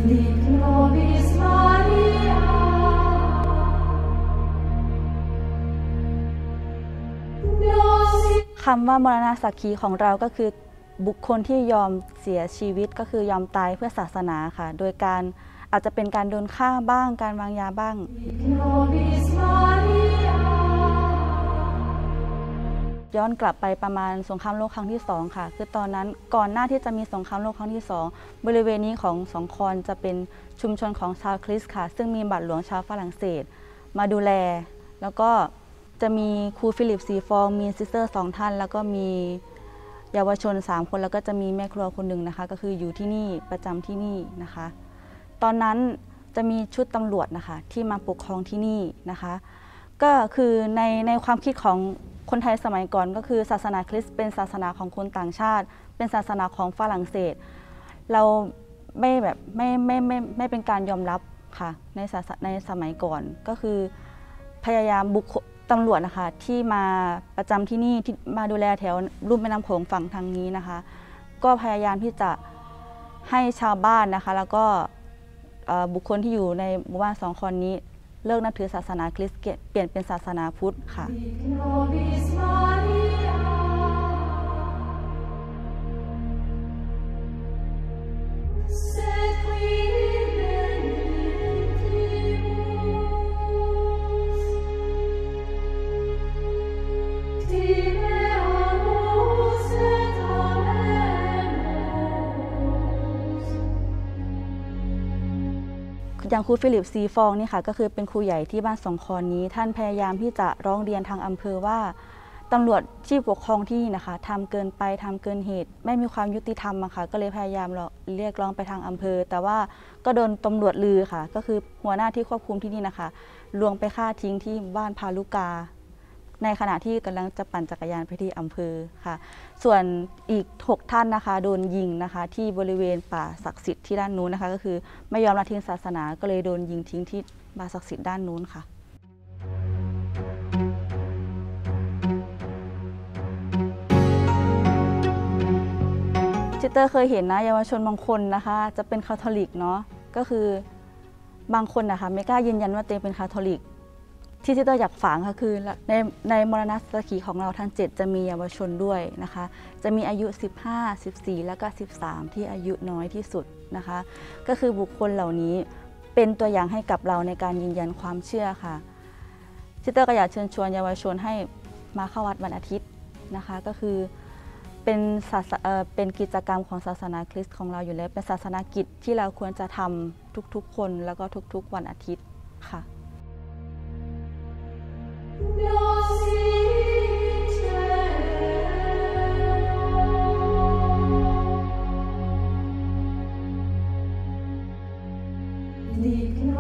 คำว่ามรณสักขีของเราก็คือบุคคลที่ยอมเสียชีวิตก็คือยอมตายเพื่อศาสนาค่ะโดยการอาจจะเป็นการโดนฆ่าบ้างการวางยาบ้างย้อนกลับไปประมาณสงครามโลกครั้งที่2ค่ะคือตอนนั้นก่อนหน้าที่จะมีสงครามโลกครั้งที่2บริเวณนี้ของสองคอนจะเป็นชุมชนของชาวคริสต์ค่ะซึ่งมีบาทหลวงชาวฝรั่งเศสมาดูแลแล้วก็จะมีครูฟิลิป4 ฟองมีซิสเตอร์2 ท่านแล้วก็มีเยาวชน3 คนแล้วก็จะมีแม่ครัวคนหนึ่งนะคะก็คืออยู่ที่นี่ประจำที่นี่นะคะตอนนั้นจะมีชุดตำรวจนะคะที่มาปกครองที่นี่นะคะก็คือในความคิดของคนไทยสมัยก่อนก็คือศาสนาคริสต์เป็นศาสนาของคนต่างชาติเป็นศาสนาของฝรั่งเศสเราไม่เป็นการยอมรับค่ะในสมัยก่อนก็คือพยายามบุคคลตำรวจนะคะที่มาประจำที่นี่ที่มาดูแลแถวลุ่มแม่น้ำโขงฝั่งทางนี้นะคะก็พยายามที่จะให้ชาวบ้านนะคะแล้วก็บุคคลที่อยู่ในหมู่บ้าน2 คนนี้เลิกนับถือศาสนาคริสต์เปลี่ยนเป็นศาสนาพุทธค่ะอย่างครูฟิลิป4 ฟองนี่ค่ะก็คือเป็นครูใหญ่ที่บ้าน2 คอนนี้ท่านพยายามที่จะร้องเรียนทางอำเภอว่าตำรวจที่ปกครองที่นี่นะคะทำเกินไปทำเกินเหตุไม่มีความยุติธรรมอะค่ะก็เลยพยายามเรียกร้องไปทางอำเภอแต่ว่าก็โดนตำรวจลือค่ะก็คือหัวหน้าที่ควบคุมที่นี่นะคะลวงไปฆ่าทิ้งที่บ้านพาลุกาในขณะที่กำลังจะปั่นจักรยานไปที่อำเภอค่ะส่วนอีก6 ท่านนะคะโดนยิงนะคะที่บริเวณป่าศักดิ์สิทธิ์ที่ด้านนู้นนะคะก็คือไม่ยอมละทิ้งศาสนาก็เลยโดนยิงทิ้งที่ป่าศักดิ์สิทธิ์ด้านนู้นค่ะซิสเตอร์เคยเห็นนะเยาวชนบางคนนะคะจะเป็นคาทอลิกเนาะก็คือบางคนนะคะไม่กล้ายืนยันว่าตัวเองเป็นคาทอลิกที่ซิสเตอร์อยากฝากค่ะคือในมรณสักขีของเราทั้ง7จะมีเยาวชนด้วยนะคะจะมีอายุ15 14แล้วก็13ที่อายุน้อยที่สุดนะคะก็คือบุคคลเหล่านี้เป็นตัวอย่างให้กับเราในการยืนยันความเชื่อค่ะซิสเตอร์ก็อยากเชิญชวนเยาวชนให้มาเข้าวัดวันอาทิตย์นะคะก็คือเป็นกิจกรรมของศาสนาคริสต์ของเราอยู่แล้วเป็นศาสนากิจที่เราควรจะทำทุกๆคนแล้วก็ทุกๆวันอาทิตย์ค่ะ Liegt